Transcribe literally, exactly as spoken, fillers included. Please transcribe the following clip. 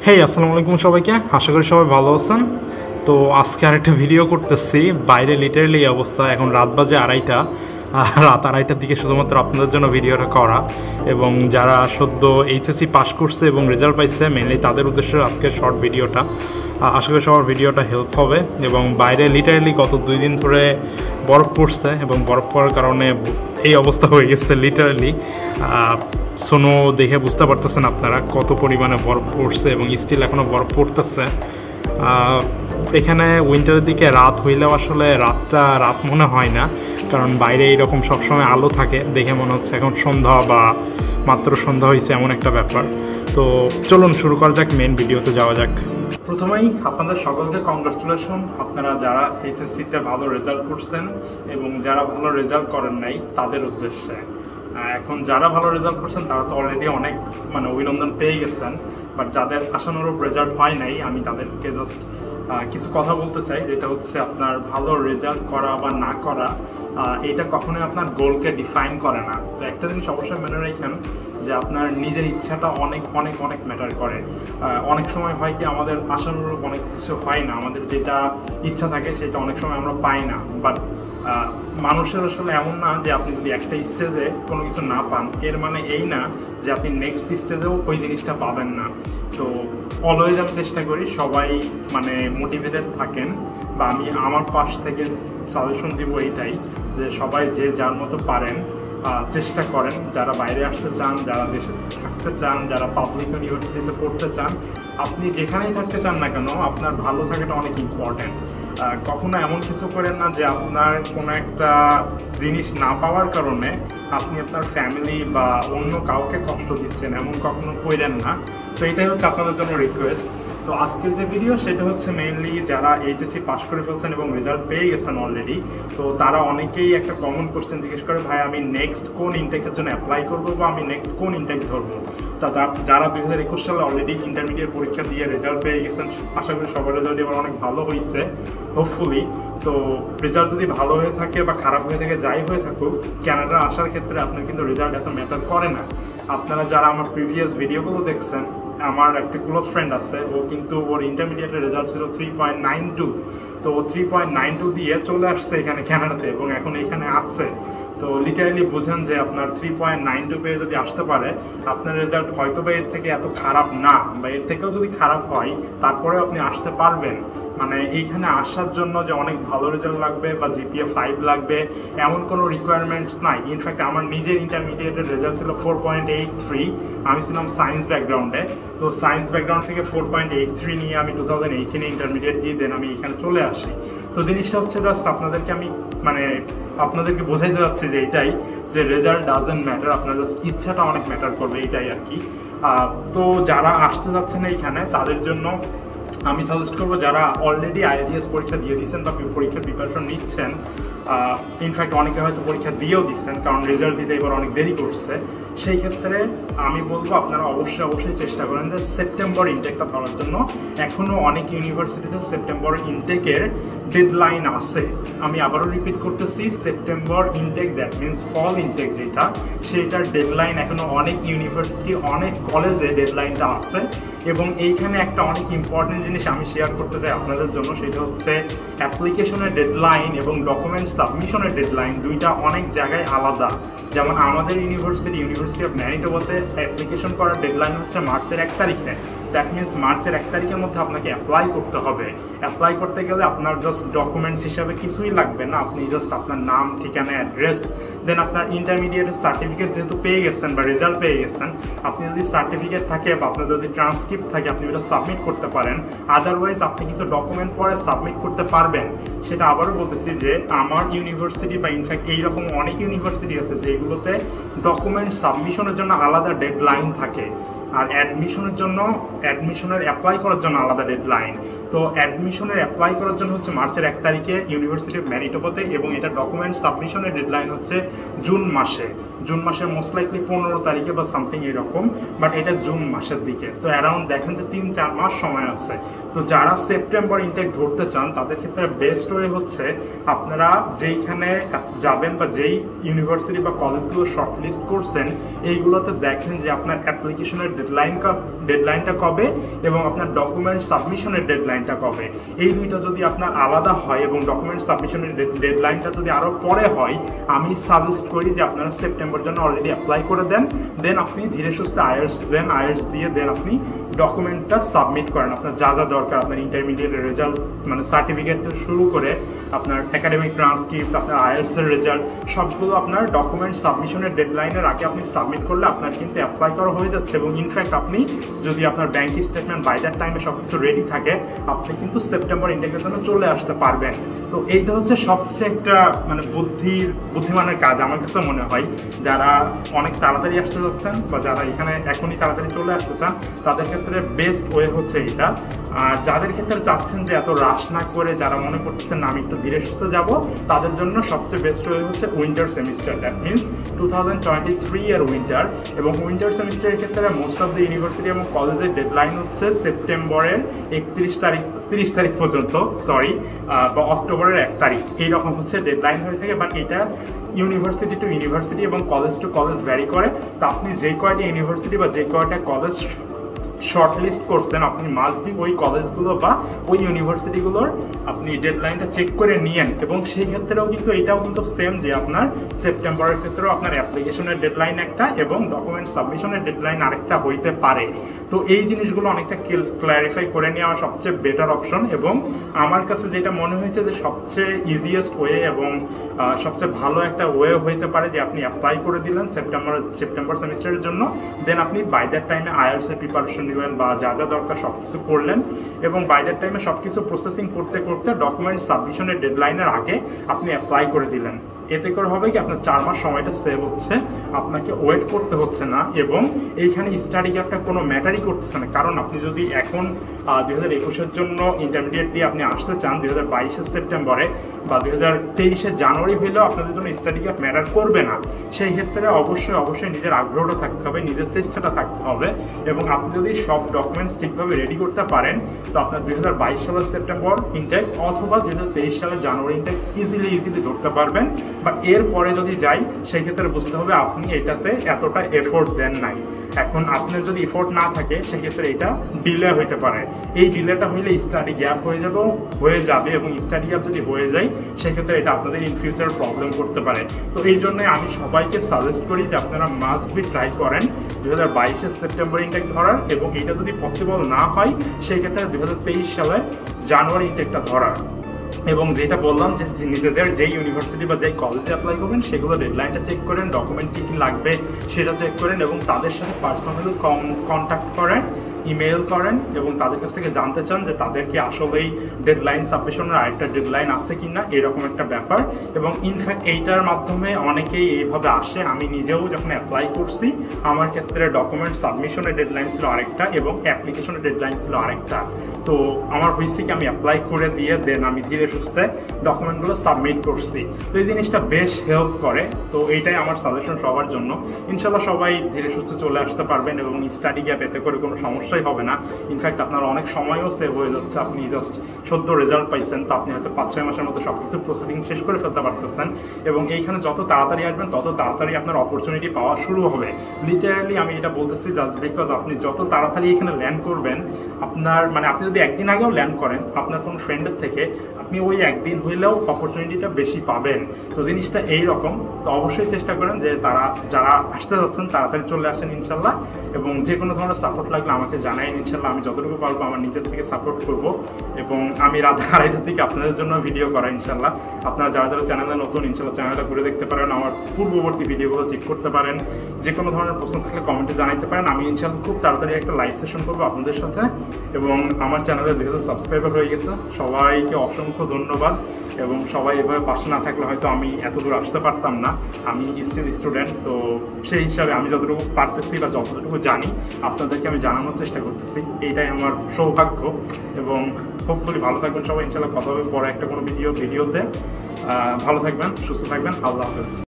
হেই আসসালামু আলাইকুম সবাইকে, আশা করি সবাই ভালো আছেন। তো আজকে আরেকটা ভিডিও করতেছি। বাইরে লিটারালি এই অবস্থা, এখন রাত বাজে আড়াইটা, রাত আড়াইটার দিকে শুধুমাত্র আপনাদের জন্য ভিডিওটা করা, এবং যারা সদ্য এইচএসসি পাস করছে এবং রেজাল্ট পাইছে মেনলি তাদের উদ্দেশ্যে আজকের শর্ট ভিডিওটা। আশা করি সবার ভিডিওটা হেল্প হবে। এবং বাইরে লিটারালি গত দুই দিন ধরে বরফ পড়ছে, এবং বরফ পড়ার কারণে এই অবস্থা হয়ে গেছে। লিটারালি সোনো দেখে বুঝতে পারতেছেন আপনারা কত পরিমাণে বরফ পড়ছে, এবং স্টিল এখনও বরফ পড়তেছে। এখানে উইন্টারের দিকে রাত হইলেও আসলে রাতটা রাত মনে হয় না, কারণ বাইরে এইরকম সবসময় আলো থাকে, দেখে মনে হচ্ছে এখন সন্ধ্যা বা মাত্র সন্ধ্যা হয়েছে এমন একটা ব্যাপার। তো চলুন শুরু করা যাক, মেন ভিডিওতে যাওয়া যাক। প্রথমেই আপনাদের সকলকে কংগ্রাচুলেশন, আপনারা যারা এইচএসসিতে ভালো রেজাল্ট করছেন এবং যারা ভালো রেজাল্ট করেন নাই তাদের উদ্দেশ্যে। এখন যারা ভালো রেজাল্ট করছেন তারা তো অলরেডি অনেক মানে অভিনন্দন পেয়ে গেছেন, বাট যাদের আশানুরূপ রেজাল্ট হয় নাই আমি তাদেরকে জাস্ট কিছু কথা বলতে চাই, যেটা হচ্ছে আপনার ভালো রেজাল্ট করা বা না করা এটা কখনোই আপনার গোলকে ডিফাইন করে না। তো একটা জিনিস অবশ্যই মনে রাখেন যে আপনার নিজের ইচ্ছাটা অনেক অনেক অনেক ম্যাটার করে। অনেক সময় হয় কি আমাদের আশানুরূপ অনেক কিছু হয় না, আমাদের যেটা ইচ্ছা থাকে সেটা অনেক সময় আমরা পাই না। বাট মানুষের আসলে এমন না যে আপনি যদি একটা স্টেজে কোনো কিছু না পান এর মানে এই না যে আপনি নেক্সট স্টেজেও ওই জিনিসটা পাবেন না। তো অলওয়েজ আমি চেষ্টা করি সবাই মানে মোটিভেটেড থাকেন, বা আমি আমার পাশ থেকে সাজেশন দিব এইটাই যে সবাই যে যার মতো পারেন চেষ্টা করেন। যারা বাইরে আসতে চান, যারা দেশে থাকতে চান, যারা পাবলিক ইউনিভার্সিটিতে পড়তে চান, আপনি যেখানেই থাকতে চান না কেন আপনার ভালো থাকাটা অনেক ইম্পর্ট্যান্ট। কখনো এমন কিছু করেন না যে আপনার কোনো একটা জিনিস না পাওয়ার কারণে আপনি আপনার ফ্যামিলি বা অন্য কাউকে কষ্ট দিচ্ছেন, এমন কখনো করেন না। তো এটাই হচ্ছে আপনাদের জন্য রিকোয়েস্ট। তো আজকের যে ভিডিও সেটা হচ্ছে মেইনলি যারা এইচএসসি পাস করে ফেলছেন এবং রেজাল্ট পেয়ে গেছেন অলরেডি, তো তারা অনেকেই একটা কমন কোশ্চেন জিজ্ঞেস করে, ভাই আমি নেক্সট কোন ইনটেকের জন্য অ্যাপ্লাই করবো বা আমি নেক্সট কোন ইনটেক ধরবো। তা যারা দুই হাজার একুশ সালে অলরেডি ইন্টারমিডিয়েট পরীক্ষা দিয়ে রেজাল্ট পেয়ে গেছেন, আশা করি সবার রেজাল্ট এবার অনেক ভালো হয়েছে হোপফুলি। তো রেজাল্ট যদি ভালো হয়ে থাকে বা খারাপ হয়ে থাকে, যাই হয়ে থাকুক, ক্যানাডা আসার ক্ষেত্রে আপনার কিন্তু রেজাল্ট এত ম্যাটার করে না। আপনারা যারা আমার প্রিভিয়াস ভিডিওগুলো দেখছেন, আমার একটা ক্লোজ ফ্রেন্ড আছে, ও কিন্তু ওর ইন্টারমিডিয়েটের রেজাল্ট ছিল থ্রি পয়েন্ট নাইন টু তো ও থ্রি পয়েন্ট নাইন টু দিয়ে চলে আসছে এখানে ক্যানাডাতে, এবং এখন এখানে আসছে। তো লিটারালি বুঝেন যে আপনার থ্রি পয়েন্ট নাইন টু পেয়ে যদি আসতে পারে, আপনার রেজাল্ট হয়তো বা এর থেকে এত খারাপ না, বা এর থেকেও যদি খারাপ হয় তারপরেও আপনি আসতে পারবেন। মানে এইখানে আসার জন্য যে অনেক ভালো রেজাল্ট লাগবে বা জিপিএ ফাইভ লাগবে এমন কোনো রিকোয়ারমেন্টস নাই। ইনফ্যাক্ট আমার নিজের ইন্টারমিডিয়েটের রেজাল্ট ছিল ফোর পয়েন্ট এইট থ্রি, আমি ছিলাম সায়েন্স ব্যাকগ্রাউন্ডে। তো সায়েন্স ব্যাকগ্রাউন্ড থেকে ফোর পয়েন্ট এইট থ্রি নিয়ে আমি টু থাউজেন্ড এইটিনে ইন্টারমিডিয়েট দিয়ে দেন আমি এখানে চলে আসি। তো জিনিসটা হচ্ছে জাস্ট আপনাদেরকে আমি মানে আপনাদেরকে বোঝাইতে যাচ্ছি যে এইটাই, যে রেজাল্ট ডাজেন্ট ম্যাটার, আপনার জাস্ট ইচ্ছাটা অনেক ম্যাটার করবে, এইটাই আর কি। তো যারা আসতে যাচ্ছেন এইখানে তাদের জন্য আমি সাজেস্ট করবো, যারা অলরেডি আইএলটিএস পরীক্ষা দিয়ে দিচ্ছেন বা পরীক্ষার প্রিপারেশন নিচ্ছেন, ইনফ্যাক্ট অনেকে হয়তো পরীক্ষা দিয়েও দিচ্ছেন কারণ রেজাল্ট দিতে এবার অনেক দেরি করছে, সেই ক্ষেত্রে আমি বলবো আপনারা অবশ্যই অবশ্যই চেষ্টা করেন যে সেপ্টেম্বর ইনটেকটা ধরার জন্য। এখনও অনেক ইউনিভার্সিটিতে সেপ্টেম্বর ইনটেকের ডেডলাইন আছে। আমি আবারও রিপিট করতেছি, September intake, that means fall intake যেটা, সেইটার ডেডলাইন এখনও অনেক ইউনিভার্সিটি অনেক কলেজে ডেডলাইনটা আছে। এবং এইখানে একটা অনেক ইম্পর্টেন্ট জিনিস আমি শেয়ার করতে চাই আপনাদের জন্য, সেটা হচ্ছে অ্যাপ্লিকেশনের ডেডলাইন এবং ডকুমেন্ট সাবমিশনের ডেডলাইন দুইটা অনেক জায়গায় আলাদা। যেমন আমাদের ইউনিভার্সিটি ইউনিভার্সিটি অফ ম্যানিটোবাতে অ্যাপ্লিকেশন করার ডেডলাইন হচ্ছে মার্চের এক তারিখে। দ্যাট মিনস মার্চের এক তারিখের মধ্যে আপনাকে অ্যাপ্লাই করতে হবে। অ্যাপ্লাই করতে গেলে আপনার জাস্ট ডকুমেন্টস হিসাবে কিছুই লাগবে না, আপনি জাস্ট আপনার নাম, ঠিকানা, অ্যাড্রেস, দেন আপনার ইন্টারমিডিয়েটের সার্টিফিকেট যেহেতু পেয়ে গেছেন বা রেজাল্ট পেয়ে গেছেন, আপনি যদি সার্টিফিকেট থাকে বা আপনার যদি ট্রান্সক্রিপ্ট থাকে আপনি ওটা সাবমিট করতে পারেন। আদারওয়াইজ আপনি কিন্তু ডকুমেন্ট পরে সাবমিট করতে পারবেন। সেটা আবারও বলতেছি যে আমার ইউনিভার্সিটি বা ইনফ্যাক্ট এইরকম অনেক ইউনিভার্সিটি আছে যেগুলোতে ডকুমেন্ট সাবমিশনের জন্য আলাদা ডেডলাইন থাকে, আর অ্যাডমিশনের জন্য অ্যাডমিশনের অ্যাপ্লাই করার জন্য আলাদা ডেডলাইন। তো অ্যাডমিশনের অ্যাপ্লাই করার জন্য হচ্ছে মার্চের এক তারিখে ইউনিভার্সিটি অফ ম্যানিটোবাতে, এবং এটা ডকুমেন্ট সাবমিশনের ডেডলাইন হচ্ছে জুন মাসে জুন মাসের মোস্ট লাইকলি পনেরো তারিখে বা সামথিং এরকম, বাট এটা জুন মাসের দিকে। তো অ্যারাউন্ড দেখেন যে তিন চার মাস সময় আছে। তো যারা সেপ্টেম্বর ইনটেক ধরতে চান তাদের ক্ষেত্রে বেস্ট ওয়ে হচ্ছে আপনারা যেইখানে যাবেন বা যেই ইউনিভার্সিটি বা কলেজগুলো শর্টলিস্ট করছেন এইগুলোতে দেখেন যে আপনার অ্যাপ্লিকেশনের ডেডলাইন ডেডলাইনটা কবে এবং আপনার ডকুমেন্ট সাবমিশনের ডেডলাইনটা কবে, এই দুইটা যদি আপনার আলাদা হয় এবং ডকুমেন্ট সাবমিশনের ডেডলাইনটা যদি আরও পরে হয়, আমি সাজেস্ট করি যে আপনারা সেপ্টেম্বর জন্য অলরেডি অ্যাপ্লাই করে দেন। দেন আপনি ধীরে সুস্থে আয়ার্স দেন, আয়ার্স দিয়ে দেন আপনি ডকুমেন্টটা সাবমিট করেন। আপনার যা যা দরকার, আপনার ইন্টারমিডিয়েটের রেজাল্ট মানে সার্টিফিকেট থেকে শুরু করে আপনার একাডেমিক ট্রান্সক্রিপ্ট, আপনার আয়ার্সের রেজাল্ট, সবগুলো আপনার ডকুমেন্ট সাবমিশনের ডেডলাইনের আগে আপনি সাবমিট করলে আপনার কিন্তু অ্যাপ্লাই করা হয়ে যাচ্ছে। এবং ইনফ্যাক্ট আপনি যদি আপনার ব্যাংক স্টেটমেন্ট বাই দ্যাট টাইমে সব কিছু রেডি থাকে, আপনি কিন্তু সেপ্টেম্বর ইনটেকের জন্য চলে আসতে পারবেন। তো এইটা হচ্ছে সবচেয়ে একটা মানে বুদ্ধির বুদ্ধিমানের কাজ আমার কাছে মনে হয়। যারা অনেক তাড়াতাড়ি আসতে যাচ্ছেন বা যারা এখানে এখনই তাড়াতাড়ি চলে আসতে চান, তাদের ক্ষেত্রে বেস্ট ওয়ে হচ্ছে এইটা। আর যাদের ক্ষেত্রে চাচ্ছেন যে এত রাশ না করে, যারা মনে করতেছেন আমি একটু ধীরে সুস্থে যাবো, তাদের জন্য সবচেয়ে বেস্ট ওয়ে হচ্ছে winter semester. That means two thousand twenty three এর উইন্টার। এবং উইন্টার সেমিস্টারের ক্ষেত্রে মোস্ট অফ দ্য ইউনিভার্সিটি এবং কলেজের ডেডলাইন হচ্ছে সেপ্টেম্বরের একত্রিশ তারিখ তিরিশ তারিখ পর্যন্ত, সরি বা অক্টোবরের এক তারিখ, এইরকম হচ্ছে ডেডলাইন হয়ে থাকে। বাট এটা ইউনিভার্সিটি টু ইউনিভার্সিটি এবং কলেজ টু কলেজ ভ্যারি করে। তো আপনি যে কয়টা ইউনিভার্সিটি বা যে কয়টা কলেজ শর্ট লিস্ট করছেন, আপনি মাস্ট বি ওই কলেজগুলো বা ওই ইউনিভার্সিটিগুলোর আপনি ডেডলাইনটা চেক করে নিয়েন। এবং সেই ক্ষেত্রেও কিন্তু এটাও কিন্তু সেম যে আপনার সেপ্টেম্বরের ক্ষেত্রেও আপনার অ্যাপ্লিকেশনের ডেডলাইন একটা এবং ডকুমেন্ট সাবমিশনের ডেডলাইন আরেকটা হইতে পারে। তো এই জিনিসগুলো অনেকটা ক্ল্যারিফাই করে নেওয়া সবচেয়ে বেটার অপশন। এবং আমার কাছে যেটা মনে হয়েছে যে সবচেয়ে ইজিয়েস্ট ওয়ে এবং সবচেয়ে ভালো একটা ওয়ে হইতে পারে যে আপনি অ্যাপ্লাই করে দিলেন সেপ্টেম্বর সেপ্টেম্বর সেমিস্টারের জন্য। দেন আপনি বাই দ্যাট টাইমে আইএলটিএস প্রিপারেশন নিলেন বা যা যা দরকার সব কিছু করলেন, এবং বাই দ্যাট টাইমে সব কিছু প্রসেসিং করতে করতে ডকুমেন্ট সাবমিশনের ডেডলাইনের আগে আপনি অ্যাপ্লাই করে দিলেন। এতে করে হবে কি আপনার চার মাস সময়টা সেভ হচ্ছে, আপনাকে ওয়েট করতে হচ্ছে না। এবং এইখানে স্টাডি গ্যাপটা কোনো ম্যাটারই করতেছে না। কারণ আপনি যদি এখন দুই হাজার একুশের জন্য ইন্টারমিডিয়েট দিয়ে আপনি আসতে চান দুই হাজার বাইশের সেপ্টেম্বরে বা দুই হাজার তেইশের জানুয়ারি হলেও আপনাদের জন্য স্টাডি গ্যাপ ম্যাটার করবে না। সেই ক্ষেত্রে অবশ্যই অবশ্যই নিজের আগ্রহটা থাকতে হবে, নিজের চেষ্টাটা থাকতে হবে। এবং আপনি যদি সব ডকুমেন্টস ঠিকভাবে রেডি করতে পারেন, তো আপনার দুই হাজার বাইশ সালের সেপ্টেম্বর ইনটেক অথবা দুই হাজার তেইশ সালের জানুয়ারি ইনটেক ইজিলি ইজিলি ধরতে পারবেন। বাট এরপরে যদি যাই, সেই ক্ষেত্রে বুঝতে হবে আপনি এটাতে এতটা এফোর্ট দেন নাই। এখন আপনার যদি এফোর্ট না থাকে, সেক্ষেত্রে এটা ডিলে হইতে পারে। এই ডিলেটা হইলে স্টাডি গ্যাপ হয়ে যাবে হয়ে যাবে এবং স্টাডি গ্যাপ যদি হয়ে যায়, সেক্ষেত্রে এটা আপনাদের ইন ফিউচার প্রবলেম করতে পারে। তো এই জন্য আমি সবাইকে সাজেস্ট করি যে আপনারা মাস্ট বি ট্রাই করেন দুই হাজার বাইশের সেপ্টেম্বর ইনটেক ধরার, এবং এটা যদি পসিবল না হয় সেই ক্ষেত্রে দুই হাজার তেইশ সালের জানুয়ারি ইনটেকটা ধরার। এবং যেটা বললাম যে নিজেদের যেই ইউনিভার্সিটি বা যেই কলেজে অ্যাপ্লাই করবেন, সেগুলো ডেডলাইনটা চেক করেন, ডকুমেন্ট কী কী লাগবে সেটা চেক করেন, এবং তাদের সাথে পার্সোনালি কন্ট্যাক্ট করেন, ইমেল করেন, এবং তাদের কাছ থেকে জানতে চান যে তাদের কি আসলেই ডেডলাইন সাবমিশনের আরেকটা ডেডলাইন আছে কি না, এরকম একটা ব্যাপার। এবং ইনফ্যাক্ট এইটার মাধ্যমে অনেকেই এইভাবে আসে। আমি নিজেও যখন অ্যাপ্লাই করছি, আমার ক্ষেত্রে ডকুমেন্ট সাবমিশনের ডেডলাইন ছিল আরেকটা এবং অ্যাপ্লিকেশনের ডেডলাইন ছিল আরেকটা। তো আমার হয়েছে কি আমি অ্যাপ্লাই করে দিয়ে দেন আমি ধীরে সুস্থে ডকুমেন্টগুলো সাবমিট করছি। তো এই জিনিসটা বেশ হেল্প করে। তো এইটাই আমার সাজেশন সবার জন্য। ইনশাল্লাহ সবাই ধীরে সুস্থে চলে আসতে পারবেন এবং স্টাডি গ্যাপ এতে করে কোনো সমস্যাই হবে না। ইনফ্যাক্ট আপনার অনেক সময়ও সেভ হয়ে যাচ্ছে। আপনি জাস্ট সদ্য রেজাল্ট পাইছেন, তো আপনি হয়তো পাঁচ ছয় মাসের মধ্যে সব কিছু প্রসেসিং শেষ করে ফেলতে পারতেছেন। এবং এইখানে যত তাড়াতাড়ি আসবেন, তত তাড়াতাড়ি আপনার অপরচুনিটি পাওয়া শুরু হবে। লিটারালি আমি এটা বলতেছি জাস্ট বিকজ আপনি যত তাড়াতাড়ি এখানে ল্যান্ড করবেন, আপনার মানে আপনি যদি একদিন আগেও ল্যান্ড করেন আপনার কোনো ফ্রেন্ডের থেকে, আপনি ওই একদিন হইলেও অপরচুনিটিটা বেশি পাবেন। তো জিনিসটা এইরকম। তো অবশ্যই চেষ্টা করেন যে তারা যারা আসতে যাচ্ছেন তাড়াতাড়ি চলে আসেন ইনশাল্লাহ। এবং যে কোনো ধরনের সাপোর্ট লাগলে আমাকে জানাই ইনশাল্লাহ। আমি যতটুকু পারবো আমার নিজের থেকে সাপোর্ট করব। এবং আমি রাত আড়াইটার দিকে আপনাদের জন্য ভিডিও করা ইনশাল্লাহ। আপনারা যারা যারা চ্যানেলে নতুন, ইনশাল্লাহ চ্যানেলটা ঘুরে দেখতে পারেন, আমার পূর্ববর্তী ভিডিওগুলো চেক করতে পারেন। যে কোনো ধরনের প্রশ্ন থাকলে কমেন্টে জানাতে পারেন। আমি ইনশাল্লাহ খুব তাড়াতাড়ি একটা লাইভ সেশন করবো আপনাদের সাথে। এবং আমার চ্যানেলে দুই হাজার সাবস্ক্রাইবার হয়ে গেছে, সবাইকে অসংখ্য ধন্যবাদ। এবং সবাই এভাবে পাশে না থাকলে হয়তো আমি এত দূর আসতে পারতাম না। আমি স্টিল স্টুডেন্ট, তো সেই হিসাবে আমি যতটুকু পারতেছি বা যতটুকু জানি আপনাদেরকে আমি জানানোর চেষ্টা করতেছি। এইটাই আমার সৌভাগ্য। এবং হোপফুলি ভালো থাকবেন সবাই। ইনশাল্লাহ কথা হবে পরে একটা কোনো ভিডিও ভিডিওতে। ভালো থাকবেন, সুস্থ থাকবেন। আল্লাহ হাফেজ।